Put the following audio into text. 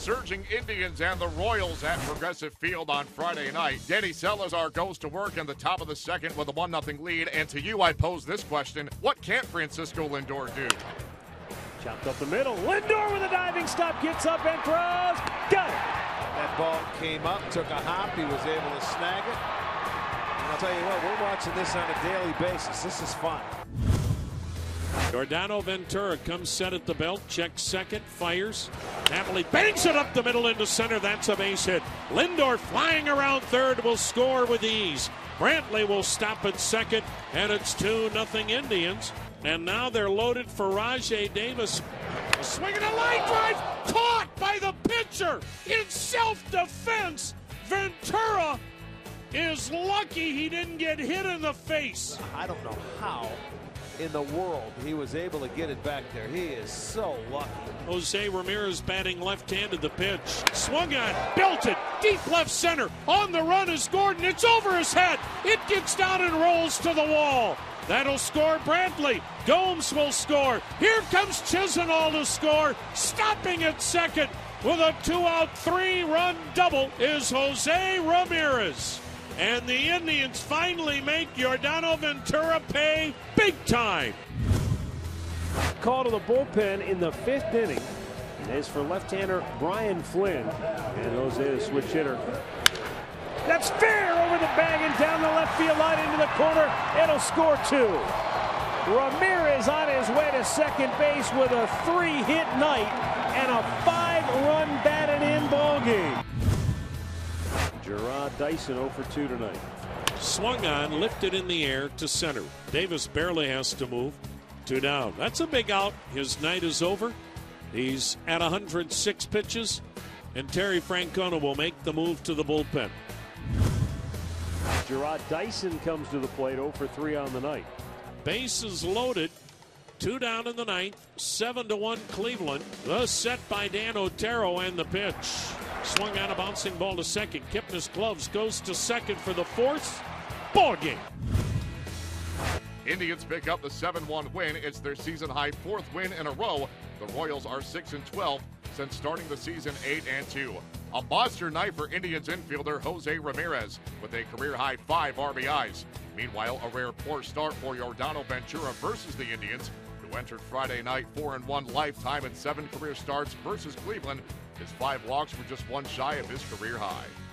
surging Indians and the Royals at Progressive Field on Friday night. Danny Salazar goes to work in the top of the second with a 1-0 lead. And to you, I pose this question: what can't Francisco Lindor do? Chopped up the middle. Lindor with a diving stop, gets up and throws. Got it. That ball came up, took a hop. He was able to snag it. And I'll tell you what, we're watching this on a daily basis. This is fun. Yordano Ventura comes set at the belt, checks second, fires. Napoli bangs it up the middle into center. That's a base hit. Lindor flying around third will score with ease. Brantley will stop at second, and it's 2-0 Indians. And now they're loaded for Rajai Davis. Swinging a line drive, caught by the pitcher in self-defense. Ventura is lucky he didn't get hit in the face. I don't know how in the world he was able to get it back there. He is so lucky. Jose Ramirez batting left-handed. The pitch swung on, belted, deep left center. On the run is Gordon. It's over his head. It gets down and rolls to the wall. That'll score Brantley. Gomes will score. Here comes Chisenhall to score. Stopping at second with a 2-out, 3-run double is Jose Ramirez. And the Indians finally make Yordano Ventura pay big time. Call to the bullpen in the 5th inning is for left-hander Brian Flynn. And Jose, the switch hitter. That's fair over the bag and down the left field line into the corner. It'll score 2. Ramirez on his way to second base with a 3-hit night and a 5-run batted-in ball game. Jarrod Dyson 0 for 2 tonight. Swung on, lifted in the air to center. Davis barely has to move. 2 down. That's a big out. His night is over. He's at 106 pitches, and Terry Francona will make the move to the bullpen. Jarrod Dyson comes to the plate 0 for 3 on the night. Bases loaded. 2 down in the 9th. 7-1 Cleveland. The set by Dan Otero and the pitch. Swung on a bouncing ball to second. Kipnis gloves, goes to second for the 4th. Ball game. Indians pick up the 7-1 win. It's their season-high 4th win in a row. The Royals are 6-12 since starting the season 8-2. A monster night for Indians infielder Jose Ramirez with a career-high 5 RBIs. Meanwhile, a rare poor start for Yordano Ventura versus the Indians, who entered Friday night 4-1 lifetime in 7 career starts versus Cleveland. His 5 walks were just 1 shy of his career high.